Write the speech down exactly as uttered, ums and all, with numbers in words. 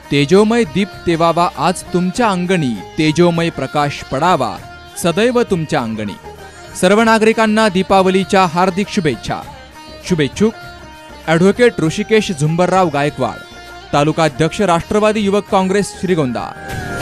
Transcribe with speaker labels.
Speaker 1: तेजोमय दीप तेवावा आज तुमच्या अंगणी, तेजोमय प्रकाश पडावा सदैव तुमच्या अंगणी। सर्व नागरिकांना दीपावलीच्या हार्दिक शुभेच्छा। शुभेच्छुक ॲडव्होकेट ऋषिकेश झुंबरराव गायकवाड, तालुकाध्यक्ष राष्ट्रवादी युवक काँग्रेस श्रीगोंदा।